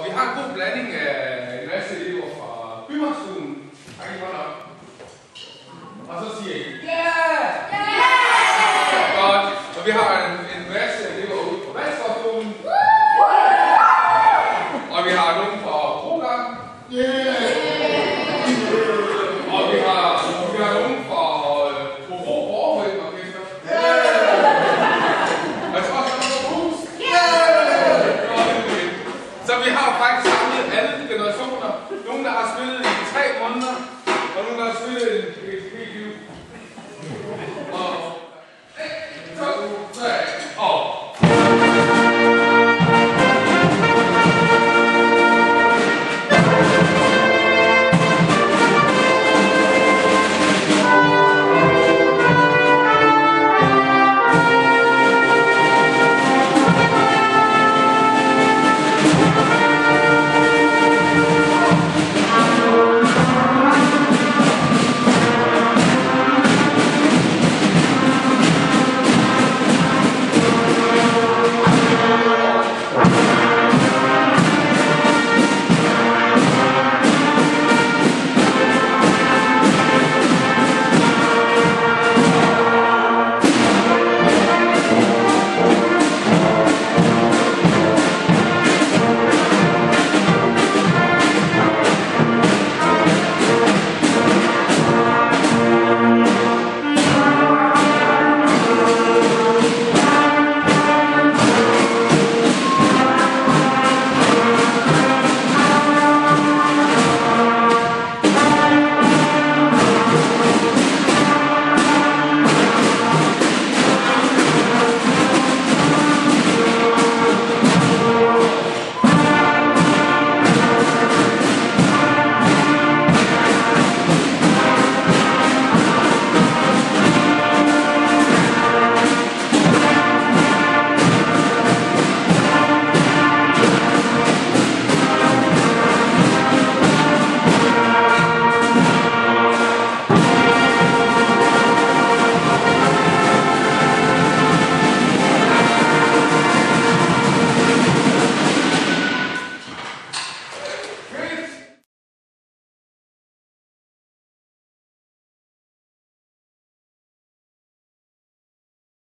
vi har en god blanding af en masse elever fra Bymarkskolen. Har I hånd op? Og så siger I, ja! Godt. Og vi har en masse elever ude på Valsborgskolen. Og vi har nogen fra Brogang. Og vi har nogen fra Hobro Borgholm Orkester. Og jeg tror også, der er noget hus. Så vi har faktisk samlet alle generationer. Nogle, der har spillet i 3 måneder, og nogle, der har spillet i et helt liv. Og